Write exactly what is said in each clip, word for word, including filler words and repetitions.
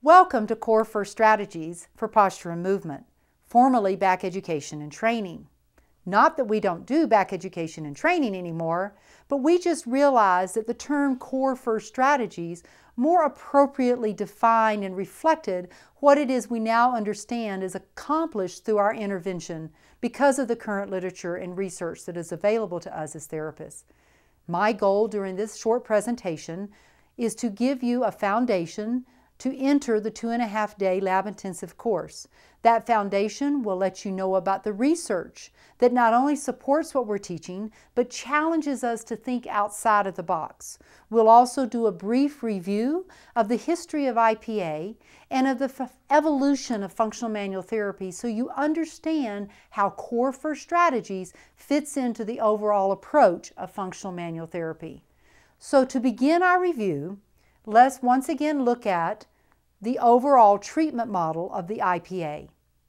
Welcome to Core First Strategies for Posture and Movement, formerly Back Education and Training. Not that we don't do back education and training anymore, but we just realized that the term Core First Strategies more appropriately defined and reflected what it is we now understand is accomplished through our intervention because of the current literature and research that is available to us as therapists. My goal during this short presentation is to give you a foundation to enter the two and a half day lab intensive course. That foundation will let you know about the research that not only supports what we're teaching, but challenges us to think outside of the box. We'll also do a brief review of the history of I P A and of the evolution of functional manual therapy so you understand how Core First Strategies fits into the overall approach of functional manual therapy. So to begin our review, let's once again look at the overall treatment model of the I P A.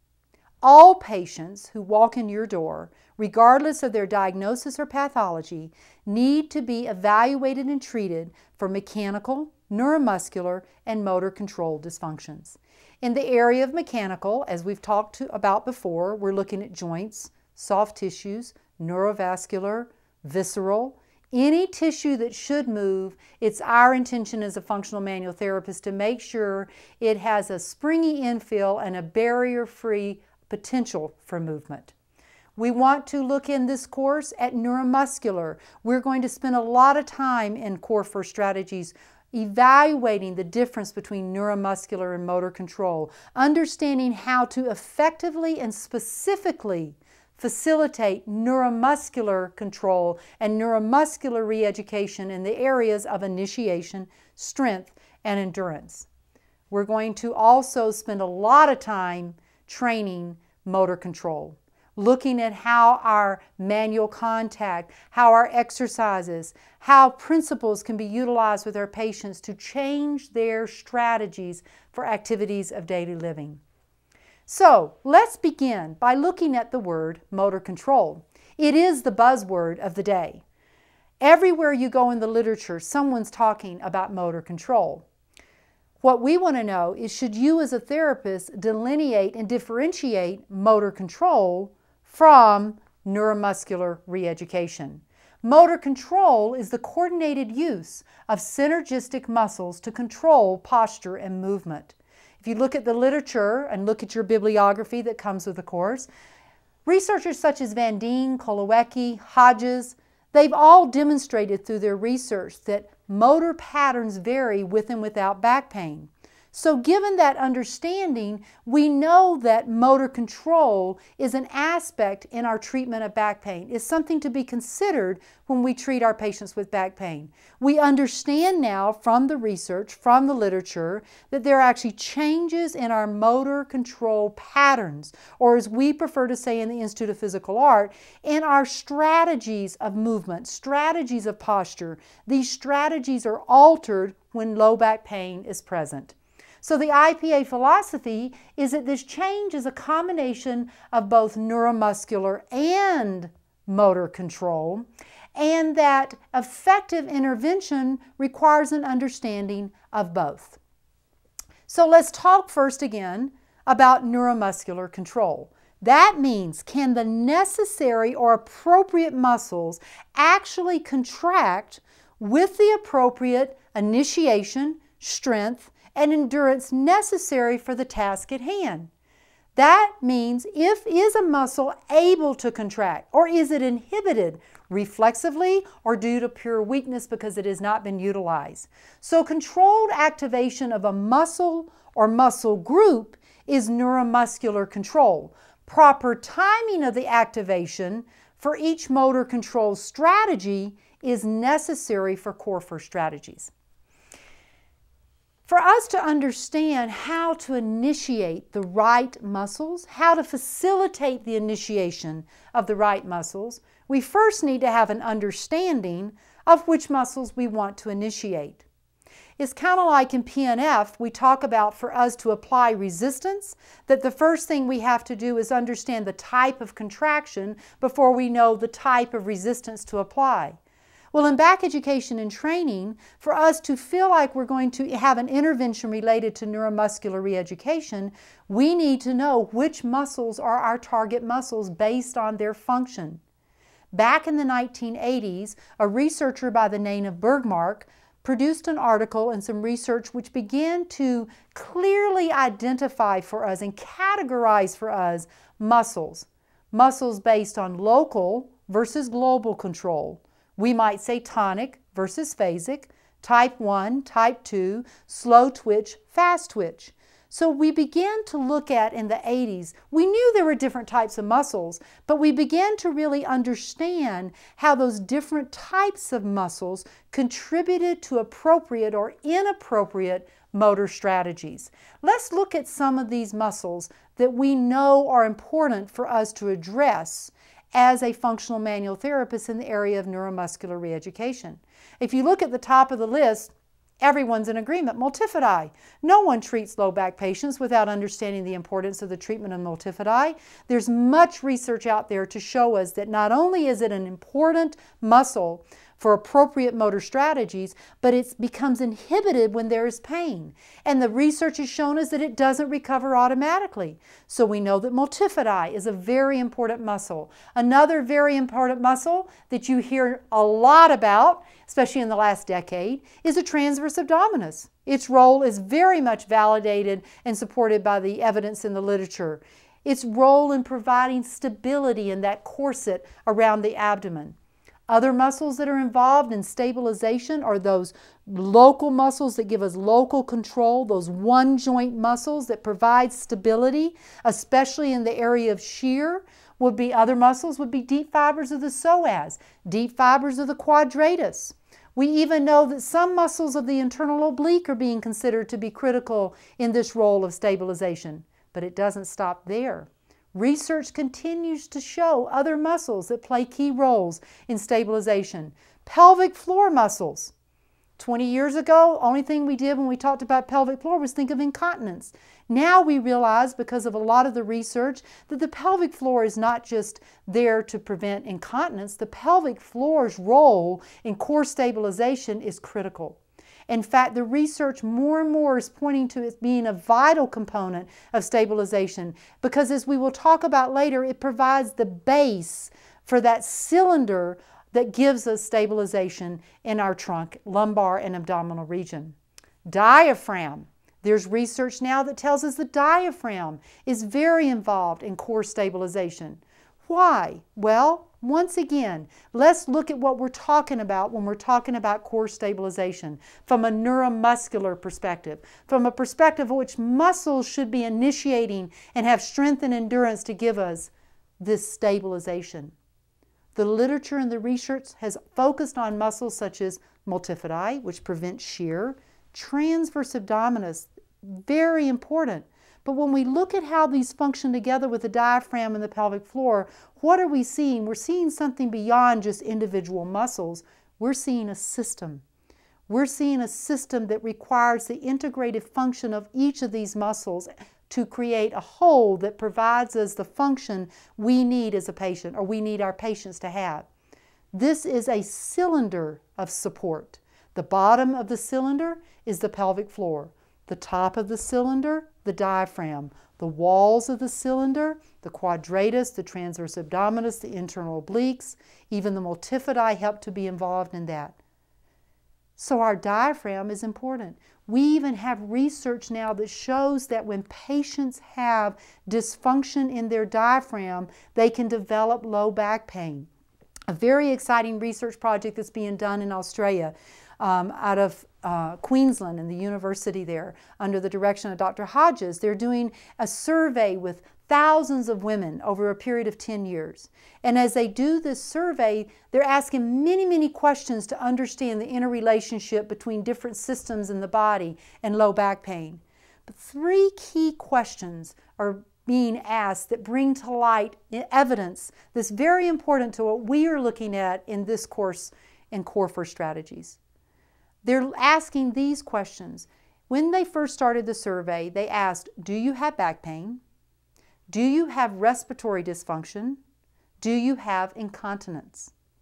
All patients who walk in your door, regardless of their diagnosis or pathology, need to be evaluated and treated for mechanical, neuromuscular, and motor control dysfunctions. In the area of mechanical, as we've talked to, about before, we're looking at joints, soft tissues, neurovascular, visceral, any tissue that should move. It's our intention as a functional manual therapist to make sure it has a springy infill and a barrier-free potential for movement. We want to look in this course at neuromuscular. We're going to spend a lot of time in Core First Strategies evaluating the difference between neuromuscular and motor control, understanding how to effectively and specifically facilitate neuromuscular control and neuromuscular re-education in the areas of initiation, strength, and endurance. We're going to also spend a lot of time training motor control, looking at how our manual contact, how our exercises, how principles can be utilized with our patients to change their strategies for activities of daily living. So let's begin by looking at the word motor control. It is the buzzword of the day. Everywhere you go in the literature, someone's talking about motor control. What we want to know is, should you as a therapist delineate and differentiate motor control from neuromuscular re-education? Motor control is the coordinated use of synergistic muscles to control posture and movement. If you look at the literature and look at your bibliography that comes with the course, researchers such as Van Dien, Kolowiecki, Hodges, they've all demonstrated through their research that motor patterns vary with and without back pain. So given that understanding, we know that motor control is an aspect in our treatment of back pain. It's something to be considered when we treat our patients with back pain. We understand now from the research, from the literature, that there are actually changes in our motor control patterns, or as we prefer to say in the Institute of Physical Art, in our strategies of movement, strategies of posture. These strategies are altered when low back pain is present. So the I P A philosophy is that this change is a combination of both neuromuscular and motor control, and that effective intervention requires an understanding of both. So let's talk first again about neuromuscular control. That means, can the necessary or appropriate muscles actually contract with the appropriate initiation, strength, and endurance necessary for the task at hand? That means, if is a muscle able to contract, or is it inhibited reflexively or due to pure weakness because it has not been utilized? So controlled activation of a muscle or muscle group is neuromuscular control. Proper timing of the activation for each motor control strategy is necessary for Core First Strategies. For us to understand how to initiate the right muscles, how to facilitate the initiation of the right muscles, we first need to have an understanding of which muscles we want to initiate. It's kind of like in P N F, we talk about, for us to apply resistance, that the first thing we have to do is understand the type of contraction before we know the type of resistance to apply. Well, in back education and training, for us to feel like we're going to have an intervention related to neuromuscular reeducation, we need to know which muscles are our target muscles based on their function. Back in the nineteen eighties, a researcher by the name of Bergmark produced an article and some research which began to clearly identify for us and categorize for us muscles. Muscles based on local versus global control. We might say tonic versus phasic, type one, type two, slow twitch, fast twitch. So we began to look at in the eighties, we knew there were different types of muscles, but we began to really understand how those different types of muscles contributed to appropriate or inappropriate motor strategies. Let's look at some of these muscles that we know are important for us to address as a functional manual therapist in the area of neuromuscular reeducation. If you look at the top of the list, everyone's in agreement. Multifidi. No one treats low back patients without understanding the importance of the treatment of multifidi. There's much research out there to show us that not only is it an important muscle for appropriate motor strategies, but it becomes inhibited when there is pain. And the research has shown us that it doesn't recover automatically. So we know that multifidi is a very important muscle. Another very important muscle that you hear a lot about, especially in the last decade, is the transverse abdominis. Its role is very much validated and supported by the evidence in the literature. Its role in providing stability in that corset around the abdomen. Other muscles that are involved in stabilization are those local muscles that give us local control, those one joint muscles that provide stability, especially in the area of shear. Would be other muscles would be deep fibers of the psoas, deep fibers of the quadratus. We even know that some muscles of the internal oblique are being considered to be critical in this role of stabilization, but it doesn't stop there. Research continues to show other muscles that play key roles in stabilization. Pelvic floor muscles. twenty years ago, only thing we did when we talked about pelvic floor was think of incontinence. Now we realize, because of a lot of the research, that the pelvic floor is not just there to prevent incontinence. The pelvic floor's role in core stabilization is critical. In fact, the research more and more is pointing to it being a vital component of stabilization because, as we will talk about later, it provides the base for that cylinder that gives us stabilization in our trunk, lumbar, and abdominal region. Diaphragm. There's research now that tells us the diaphragm is very involved in core stabilization. Why? Well, once again, let's look at what we're talking about when we're talking about core stabilization from a neuromuscular perspective, from a perspective of which muscles should be initiating and have strength and endurance to give us this stabilization. The literature and the research has focused on muscles such as multifidi, which prevent shear, transverse abdominis, very important. But when we look at how these function together with the diaphragm and the pelvic floor, what are we seeing? We're seeing something beyond just individual muscles. We're seeing a system. We're seeing a system that requires the integrated function of each of these muscles to create a whole that provides us the function we need as a patient, or we need our patients to have. This is a cylinder of support. The bottom of the cylinder is the pelvic floor. The top of the cylinder, the diaphragm. The walls of the cylinder, the quadratus, the transverse abdominis, the internal obliques, even the multifidi help to be involved in that. So our diaphragm is important. We even have research now that shows that when patients have dysfunction in their diaphragm, they can develop low back pain. A very exciting research project that's being done in Australia um, out of uh, Queensland and the university there under the direction of Doctor Hodges. They're doing a survey with thousands of women over a period of ten years. And as they do this survey, they're asking many, many questions to understand the interrelationship between different systems in the body and low back pain. But three key questions are being asked that bring to light evidence that's very important to what we are looking at in this course in Core First Strategies. They're asking these questions. When they first started the survey, they asked, do you have back pain? Do you have respiratory dysfunction? Do you have incontinence?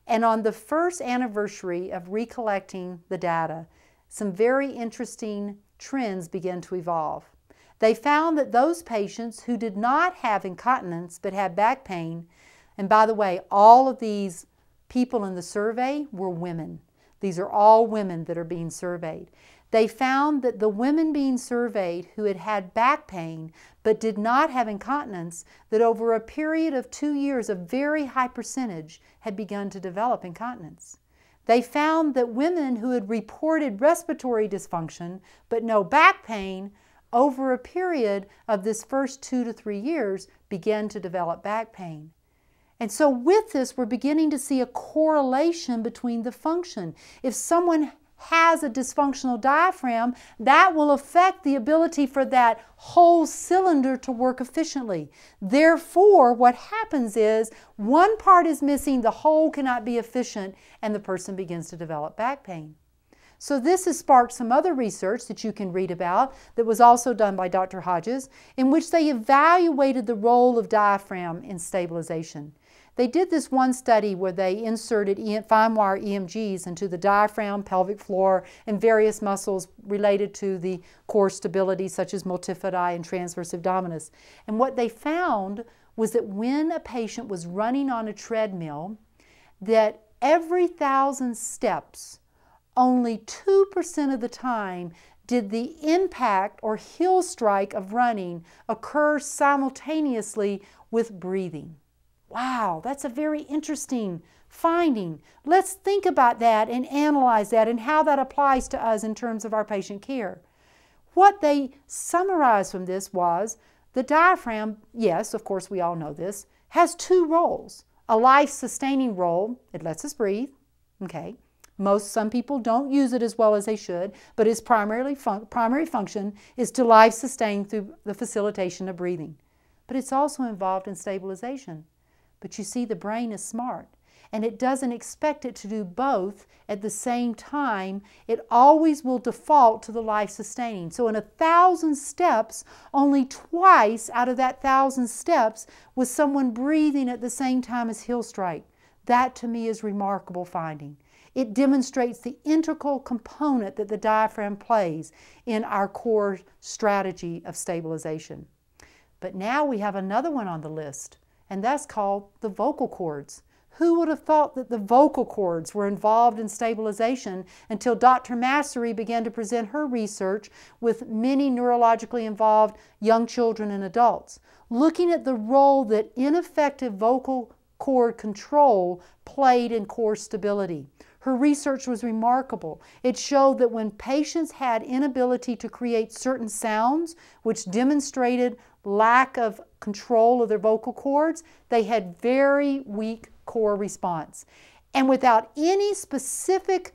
And on the first anniversary of recollecting the data, some very interesting trends began to evolve. They found that those patients who did not have incontinence but had back pain, and by the way, all of these people in the survey were women. These are all women that are being surveyed. They found that the women being surveyed who had had back pain but did not have incontinence, that over a period of two years, a very high percentage had begun to develop incontinence. They found that women who had reported respiratory dysfunction but no back pain, over a period of this first two to three years, began to develop back pain. And so with this, we're beginning to see a correlation between the function. If someone has a dysfunctional diaphragm, that will affect the ability for that whole cylinder to work efficiently. Therefore, what happens is one part is missing, the whole cannot be efficient, and the person begins to develop back pain. So this has sparked some other research that you can read about that was also done by Doctor Hodges, in which they evaluated the role of diaphragm in stabilization. They did this one study where they inserted fine wire E M Gs into the diaphragm, pelvic floor, and various muscles related to the core stability, such as multifidi and transverse abdominis. And what they found was that when a patient was running on a treadmill, that every thousand steps, only two percent of the time did the impact or heel strike of running occur simultaneously with breathing. Wow, that's a very interesting finding. Let's think about that and analyze that and how that applies to us in terms of our patient care. What they summarized from this was the diaphragm, yes, of course we all know this, has two roles. A life-sustaining role, it lets us breathe, okay. Most, some people don't use it as well as they should, but its primarily fun primary function is to life-sustain through the facilitation of breathing. But it's also involved in stabilization. But you see, the brain is smart, and it doesn't expect it to do both at the same time. It always will default to the life-sustaining. So in a thousand steps, only twice out of that thousand steps was someone breathing at the same time as heel strike. That to me is remarkable finding. It demonstrates the integral component that the diaphragm plays in our core strategy of stabilization. But now we have another one on the list, and that's called the vocal cords. Who would have thought that the vocal cords were involved in stabilization until Doctor Massary began to present her research with many neurologically involved young children and adults, looking at the role that ineffective vocal cord control played in core stability. Her research was remarkable. It showed that when patients had inability to create certain sounds, which demonstrated lack of control of their vocal cords, they had very weak core response. And without any specific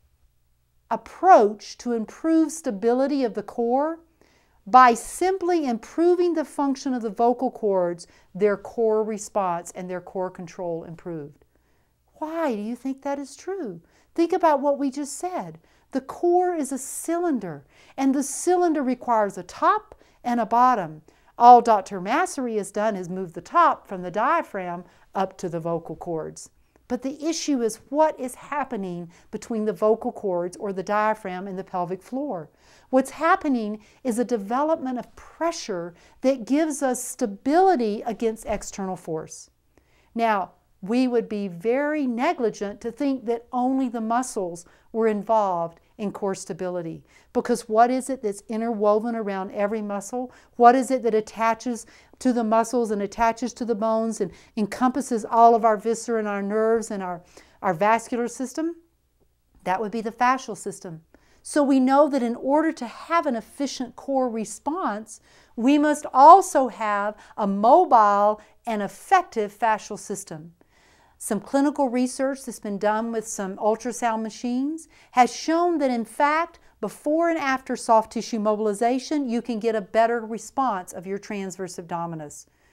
approach to improve stability of the core, by simply improving the function of the vocal cords, their core response and their core control improved. Why do you think that is true? Think about what we just said. The core is a cylinder, and the cylinder requires a top and a bottom. All Doctor Massary has done is move the top from the diaphragm up to the vocal cords. But the issue is what is happening between the vocal cords or the diaphragm and the pelvic floor. What's happening is a development of pressure that gives us stability against external force. Now, we would be very negligent to think that only the muscles were involved in core stability. Because what is it that's interwoven around every muscle? What is it that attaches to the muscles and attaches to the bones and encompasses all of our viscera and our nerves and our, our vascular system? That would be the fascial system. So we know that in order to have an efficient core response, we must also have a mobile and effective fascial system. Some clinical research that's been done with some ultrasound machines has shown that in fact, before and after soft tissue mobilization, you can get a better response of your transverse abdominis.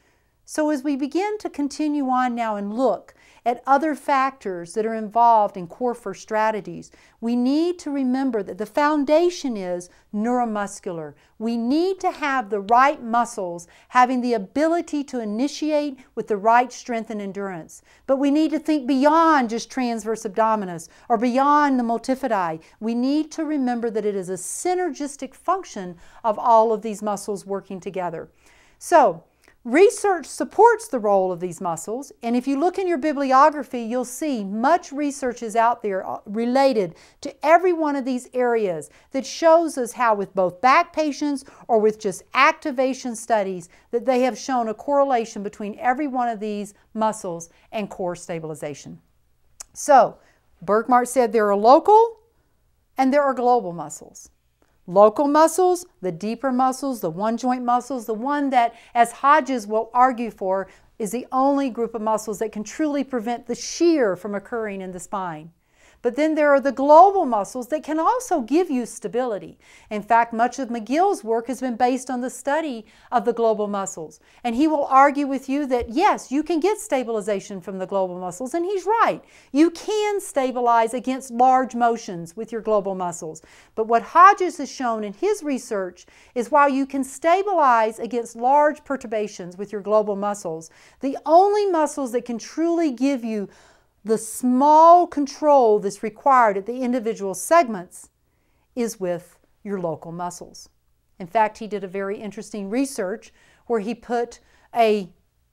So as we begin to continue on now and look at other factors that are involved in core first strategies, we need to remember that the foundation is neuromuscular. We need to have the right muscles having the ability to initiate with the right strength and endurance. But we need to think beyond just transverse abdominis or beyond the multifidi. We need to remember that it is a synergistic function of all of these muscles working together. So, research supports the role of these muscles, and if you look in your bibliography, you'll see much research is out there related to every one of these areas that shows us how with both back patients or with just activation studies that they have shown a correlation between every one of these muscles and core stabilization. So, Burkmark said there are local and there are global muscles. Local muscles, the deeper muscles, the one joint muscles, the one that, as Hodges will argue for, is the only group of muscles that can truly prevent the shear from occurring in the spine. But then there are the global muscles that can also give you stability. In fact, much of McGill's work has been based on the study of the global muscles. And he will argue with you that yes, you can get stabilization from the global muscles, and he's right. You can stabilize against large motions with your global muscles. But what Hodges has shown in his research is while you can stabilize against large perturbations with your global muscles, the only muscles that can truly give you the small control that's required at the individual segments is with your local muscles. In fact, he did a very interesting research where he put a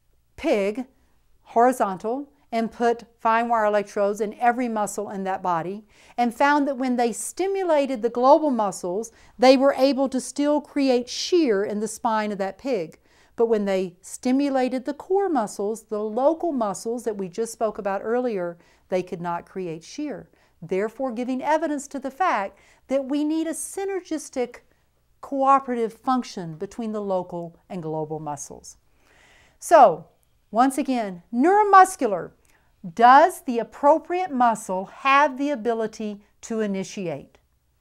pig horizontal and put fine wire electrodes in every muscle in that body and found that when they stimulated the global muscles, they were able to still create shear in the spine of that pig. But when they stimulated the core muscles, the local muscles that we just spoke about earlier, they could not create shear, therefore giving evidence to the fact that we need a synergistic cooperative function between the local and global muscles. So, once again, neuromuscular. Does the appropriate muscle have the ability to initiate?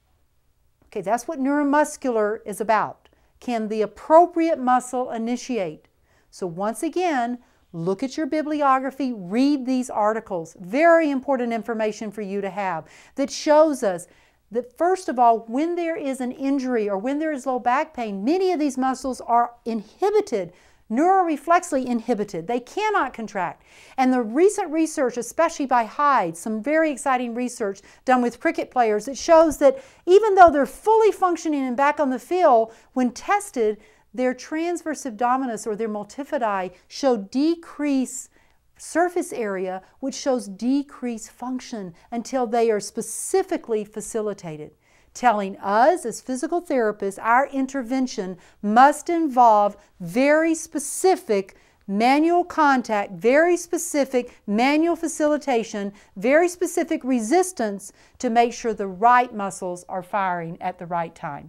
Okay, that's what neuromuscular is about. Can the appropriate muscle initiate? So once again, look at your bibliography, read these articles. Very important information for you to have that shows us that first of all, when there is an injury or when there is low back pain, many of these muscles are inhibited, neuroreflexly inhibited. They cannot contract. And the recent research, especially by Hyde, some very exciting research done with cricket players, that shows that even though they're fully functioning and back on the field, when tested, their transverse abdominis or their multifidi show decreased surface area, which shows decreased function until they are specifically facilitated, telling us as physical therapists our intervention must involve very specific manual contact, very specific manual facilitation, very specific resistance to make sure the right muscles are firing at the right time.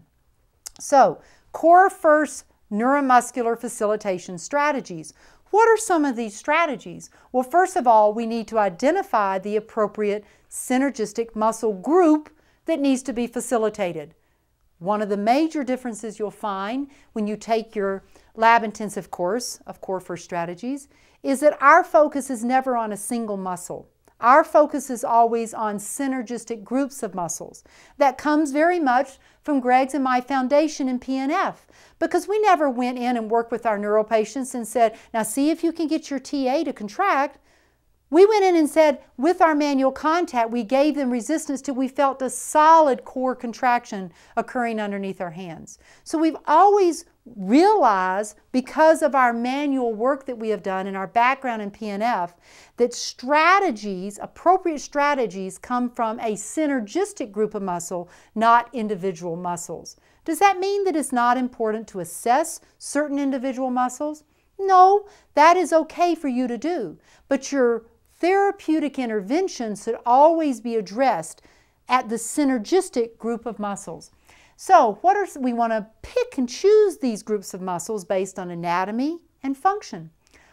So, core first neuromuscular facilitation strategies. What are some of these strategies? Well, first of all, we need to identify the appropriate synergistic muscle group that needs to be facilitated. One of the major differences you'll find when you take your lab intensive course of Core First Strategies is that our focus is never on a single muscle. Our focus is always on synergistic groups of muscles. That comes very much from Greg's and my foundation in P N F, because we never went in and worked with our neuro patients and said, now see if you can get your T A to contract. We went in and said, with our manual contact, we gave them resistance till we felt a solid core contraction occurring underneath our hands. So we've always realized, because of our manual work that we have done and our background in P N F, that strategies, appropriate strategies, come from a synergistic group of muscle, not individual muscles. Does that mean that it's not important to assess certain individual muscles? No, that is okay for you to do, but your therapeutic intervention should always be addressed at the synergistic group of muscles. So what are, we want to pick and choose these groups of muscles based on anatomy and function.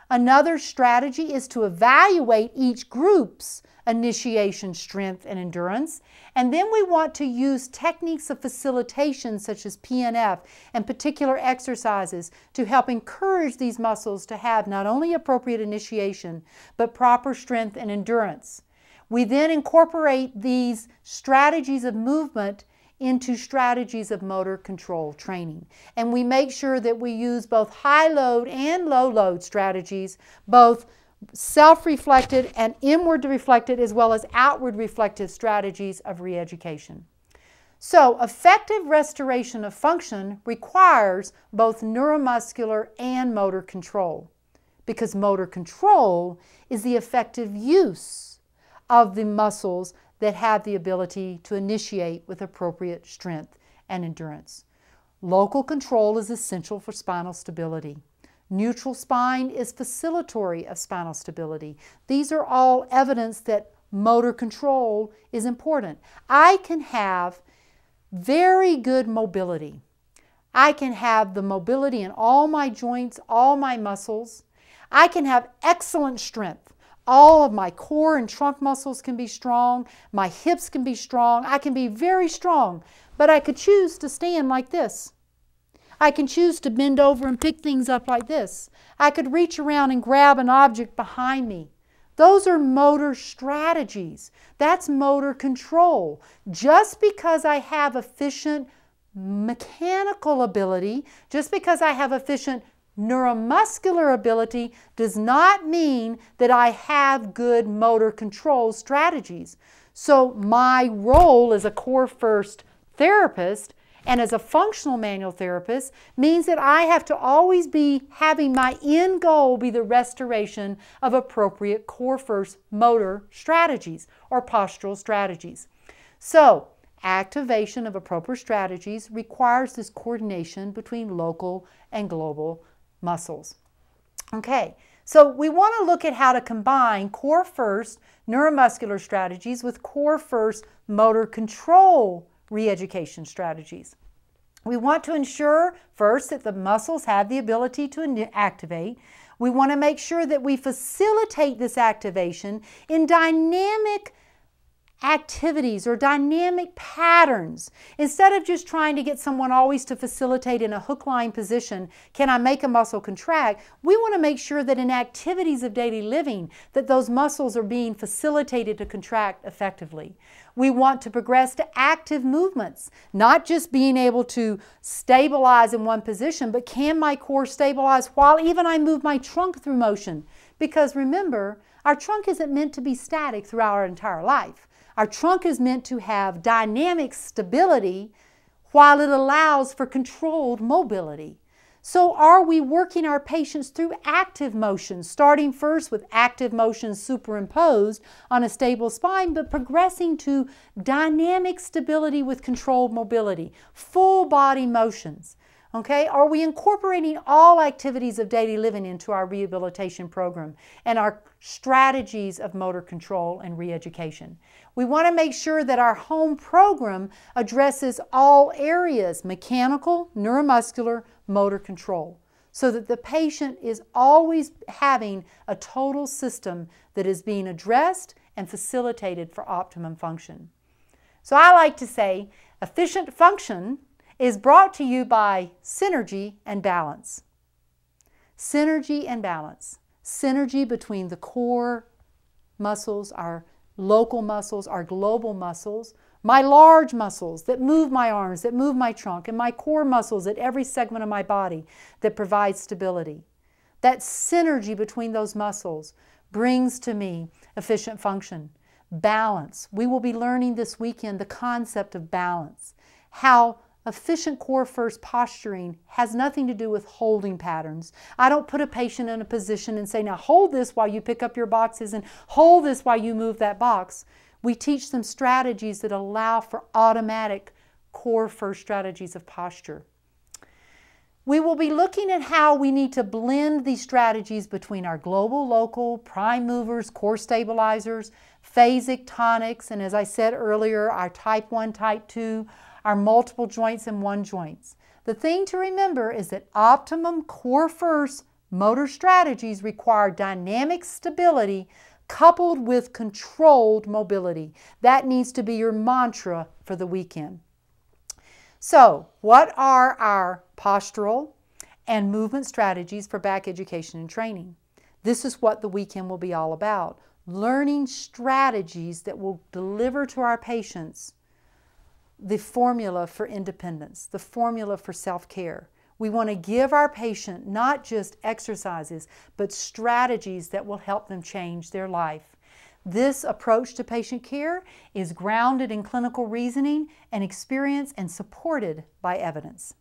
Another strategy is to evaluate each group's initiation strength and endurance. And then we want to use techniques of facilitation such as P N F and particular exercises to help encourage these muscles to have not only appropriate initiation, but proper strength and endurance. We then incorporate these strategies of movement into strategies of motor control training. And we make sure that we use both high load and low load strategies, both self-reflected and inward reflected as well as outward reflective strategies of re-education. So effective restoration of function requires both neuromuscular and motor control, because motor control is the effective use of the muscles that have the ability to initiate with appropriate strength and endurance. Local control is essential for spinal stability. Neutral spine is facilitatory of spinal stability. These are all evidence that motor control is important. I can have very good mobility. I can have the mobility in all my joints, all my muscles. I can have excellent strength. All of my core and trunk muscles can be strong. My hips can be strong. I can be very strong, but I could choose to stand like this. I can choose to bend over and pick things up like this. I could reach around and grab an object behind me. Those are motor strategies. That's motor control. Just because I have efficient mechanical ability, just because I have efficient neuromuscular ability, does not mean that I have good motor control strategies. So my role as a core first therapist and as a functional manual therapist means that I have to always be having my end goal be the restoration of appropriate core first motor strategies or postural strategies. So activation of appropriate strategies requires this coordination between local and global muscles. Okay, so we want to look at how to combine core first neuromuscular strategies with core first motor control re-education strategies. We want to ensure first that the muscles have the ability to activate. We want to make sure that we facilitate this activation in dynamic activities or dynamic patterns. Instead of just trying to get someone always to facilitate in a hook line position, can I make a muscle contract? We want to make sure that in activities of daily living that those muscles are being facilitated to contract effectively. We want to progress to active movements, not just being able to stabilize in one position, but can my core stabilize while even I move my trunk through motion? Because remember, our trunk isn't meant to be static throughout our entire life. Our trunk is meant to have dynamic stability while it allows for controlled mobility. So are we working our patients through active motion, starting first with active motion superimposed on a stable spine, but progressing to dynamic stability with controlled mobility, full body motions? Okay, are we incorporating all activities of daily living into our rehabilitation program and our strategies of motor control and re-education? We want to make sure that our home program addresses all areas, mechanical, neuromuscular, motor control, so that the patient is always having a total system that is being addressed and facilitated for optimum function. So I like to say efficient function is brought to you by synergy and balance. Synergy and balance. Synergy between the core muscles, our local muscles, our global muscles, my large muscles that move my arms, that move my trunk, and my core muscles at every segment of my body that provide stability. That synergy between those muscles brings to me efficient function. Balance. We will be learning this weekend the concept of balance. How efficient core first posturing has nothing to do with holding patterns. I don't put a patient in a position and say, now hold this while you pick up your boxes and hold this while you move that box. We teach them strategies that allow for automatic core first strategies of posture. We will be looking at how we need to blend these strategies between our global, local, prime movers, core stabilizers, phasic tonics, and as I said earlier, our type one, type two, our multiple joints and one joints. The thing to remember is that optimum core first Motor strategies require dynamic stability coupled with controlled mobility. That needs to be your mantra for the weekend. So, what are our postural and movement strategies for back education and training? This is what the weekend will be all about. Learning strategies that will deliver to our patients the formula for independence, the formula for self-care. We want to give our patient not just exercises, but strategies that will help them change their life. This approach to patient care is grounded in clinical reasoning and experience and supported by evidence.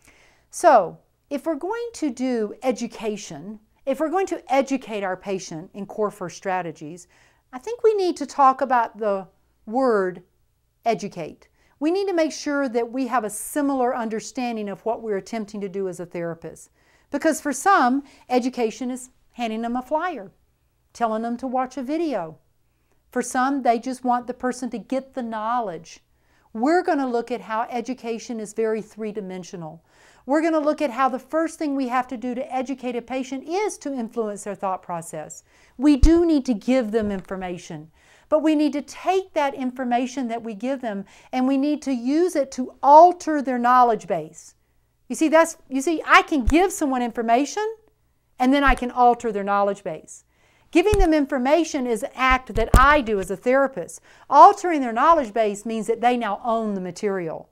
So, if we're going to do education, if we're going to educate our patient in Core First strategies, I think we need to talk about the word educate. We need to make sure that we have a similar understanding of what we're attempting to do as a therapist. Because for some, education is handing them a flyer, telling them to watch a video. For some, they just want the person to get the knowledge. We're going to look at how education is very three-dimensional. We're going to look at how the first thing we have to do to educate a patient is to influence their thought process. We do need to give them information, but we need to take that information that we give them and we need to use it to alter their knowledge base. You see, that's, you see, I can give someone information and then I can alter their knowledge base. Giving them information is an act that I do as a therapist. Altering their knowledge base means that they now own the material.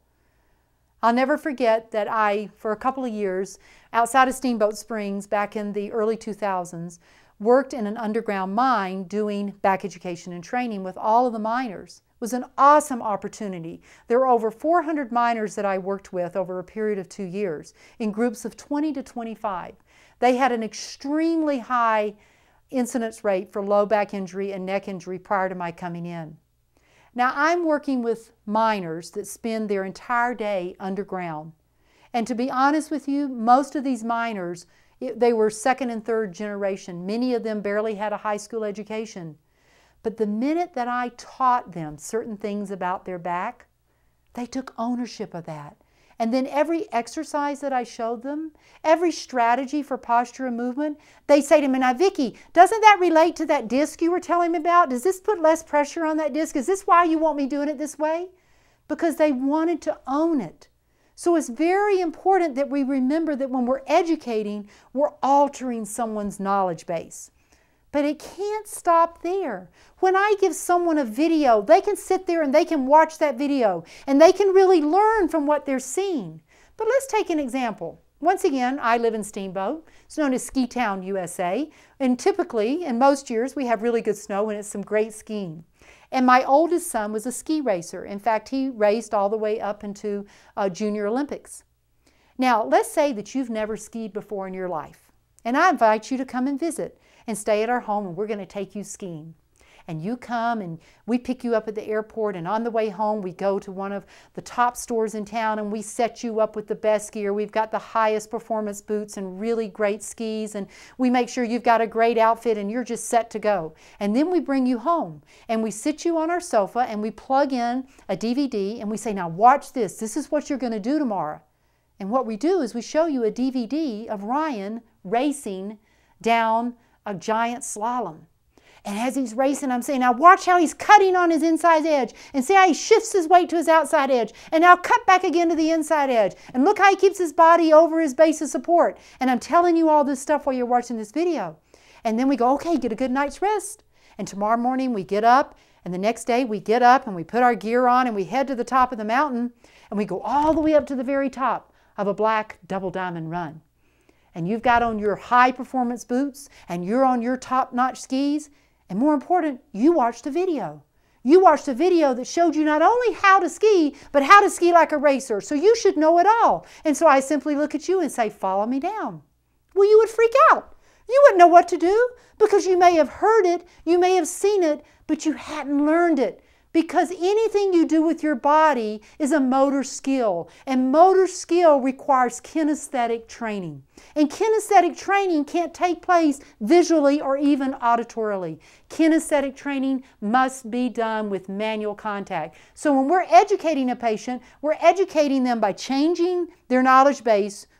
I'll never forget that I, for a couple of years, outside of Steamboat Springs back in the early two thousands, worked in an underground mine doing back education and training with all of the miners. It was an awesome opportunity. There were over four hundred miners that I worked with over a period of two years in groups of twenty to twenty-five. They had an extremely high incidence rate for low back injury and neck injury prior to my coming in. Now, I'm working with miners that spend their entire day underground. And to be honest with you, most of these miners, they were second and third generation. Many of them barely had a high school education. But the minute that I taught them certain things about their back, they took ownership of that. And then every exercise that I showed them, every strategy for posture and movement, they say to me, now Vicki, doesn't that relate to that disc you were telling me about? Does this put less pressure on that disc? Is this why you want me doing it this way? Because they wanted to own it. So it's very important that we remember that when we're educating, we're altering someone's knowledge base. But it can't stop there. When I give someone a video, they can sit there and they can watch that video and they can really learn from what they're seeing. But let's take an example. Once again, I live in Steamboat. It's known as Ski Town, U S A. And typically, in most years, we have really good snow and it's some great skiing. And my oldest son was a ski racer. In fact, he raced all the way up into uh, Junior Olympics. Now, let's say that you've never skied before in your life. And I invite you to come and visit and stay at our home and we're going to take you skiing. And you come and we pick you up at the airport and on the way home we go to one of the top stores in town and we set you up with the best gear. We've got the highest performance boots and really great skis and we make sure you've got a great outfit and you're just set to go. And then we bring you home and we sit you on our sofa and we plug in a D V D and we say, now watch this. This is what you're going to do tomorrow. And what we do is we show you a D V D of Ryan racing down a giant slalom. And as he's racing, I'm saying, now watch how he's cutting on his inside edge. And see how he shifts his weight to his outside edge. And now cut back again to the inside edge. And look how he keeps his body over his base of support. And I'm telling you all this stuff while you're watching this video. And then we go, okay, get a good night's rest. And tomorrow morning we get up. And the next day we get up and we put our gear on and we head to the top of the mountain. And we go all the way up to the very top of a black double diamond run. And you've got on your high performance boots and you're on your top-notch skis. And more important, you watched a video. You watched a video that showed you not only how to ski, but how to ski like a racer. So you should know it all. And so I simply look at you and say, follow me down. Well, you would freak out. You wouldn't know what to do because you may have heard it, you may have seen it, but you hadn't learned it. Because anything you do with your body is a motor skill, and motor skill requires kinesthetic training. And kinesthetic training can't take place visually or even auditorily. Kinesthetic training must be done with manual contact. So when we're educating a patient, we're educating them by changing their knowledge base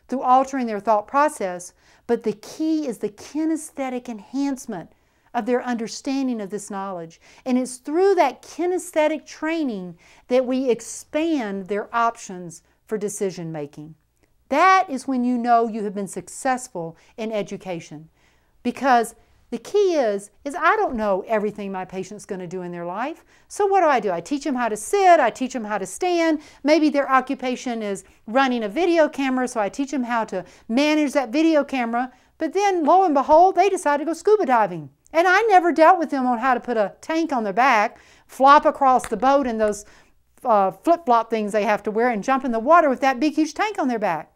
through altering their thought process, but the key is the kinesthetic enhancement of their understanding of this knowledge. And it's through that kinesthetic training that we expand their options for decision making. That is when you know you have been successful in education. Because the key is, is I don't know everything my patient's going to do in their life. So what do I do? I teach them how to sit, I teach them how to stand. Maybe their occupation is running a video camera, so I teach them how to manage that video camera. But then, lo and behold, they decide to go scuba diving. And I never dealt with them on how to put a tank on their back, flop across the boat in those uh, flip-flop things they have to wear, and jump in the water with that big, huge tank on their back.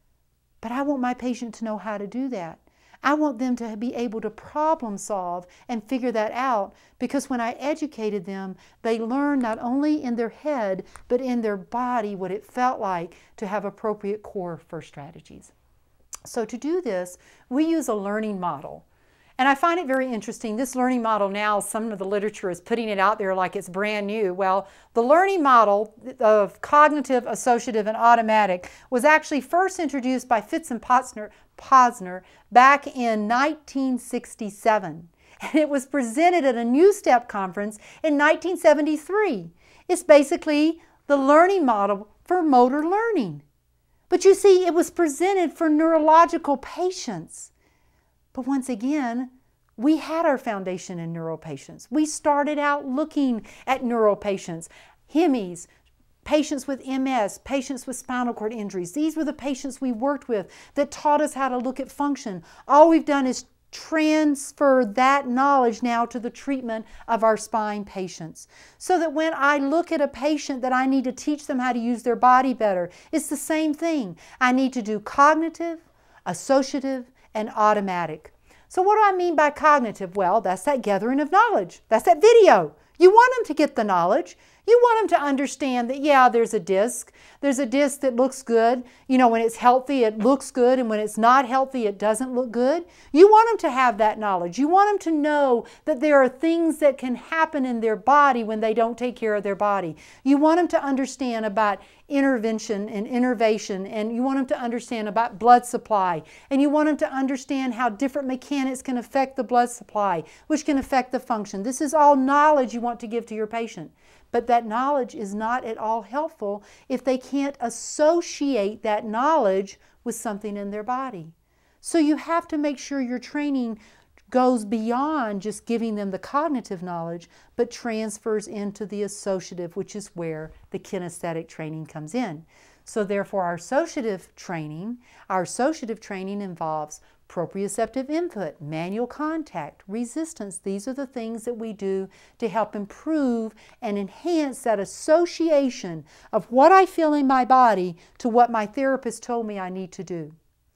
But I want my patient to know how to do that. I want them to be able to problem solve and figure that out, because when I educated them, they learned not only in their head, but in their body what it felt like to have appropriate core first strategies. So to do this, we use a learning model. And I find it very interesting. This learning model now, some of the literature is putting it out there like it's brand new. Well, the learning model of cognitive, associative, and automatic was actually first introduced by Fitz and Posner, Posner back in nineteen sixty-seven. And it was presented at a New Step conference in nineteen seventy-three. It's basically the learning model for motor learning. But you see, it was presented for neurological patients. But once again, we had our foundation in neuro patients. We started out looking at neuro patients, H I M Es, patients with M S, patients with spinal cord injuries. These were the patients we worked with that taught us how to look at function. All we've done is transfer that knowledge now to the treatment of our spine patients. So that when I look at a patient that I need to teach them how to use their body better, it's the same thing. I need to do cognitive, associative, and automatic. So what do I mean by cognitive? Well, that's that gathering of knowledge. That's that video. You want them to get the knowledge. You want them to understand that, yeah, there's a disc. There's a disc that looks good. You know, when it's healthy, it looks good, and when it's not healthy, it doesn't look good. You want them to have that knowledge. You want them to know that there are things that can happen in their body when they don't take care of their body. You want them to understand about intervention and innervation, and you want them to understand about blood supply, and you want them to understand how different mechanics can affect the blood supply, which can affect the function. This is all knowledge you want to give to your patient. But that knowledge is not at all helpful if they can't associate that knowledge with something in their body. So you have to make sure your training goes beyond just giving them the cognitive knowledge, but transfers into the associative, which is where the kinesthetic training comes in. So therefore our associative training, our associative training involves proprioceptive input, manual contact, resistance. These are the things that we do to help improve and enhance that association of what I feel in my body to what my therapist told me I need to do.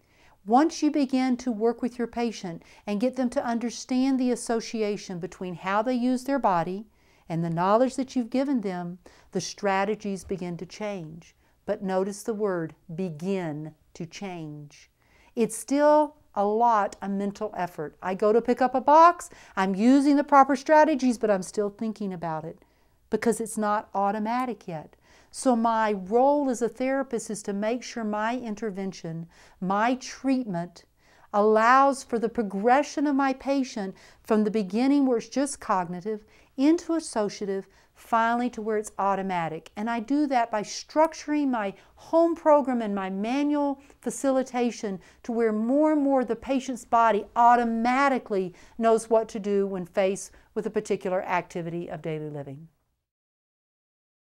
Once you begin to work with your patient and get them to understand the association between how they use their body and the knowledge that you've given them, the strategies begin to change. But notice the word, begin to change. It's still a lot of mental effort. I go to pick up a box, I'm using the proper strategies, but I'm still thinking about it because it's not automatic yet. So my role as a therapist is to make sure my intervention, my treatment, allows for the progression of my patient from the beginning where it's just cognitive into associative, finally to where it's automatic. And I do that by structuring my home program and my manual facilitation to where more and more the patient's body automatically knows what to do when faced with a particular activity of daily living.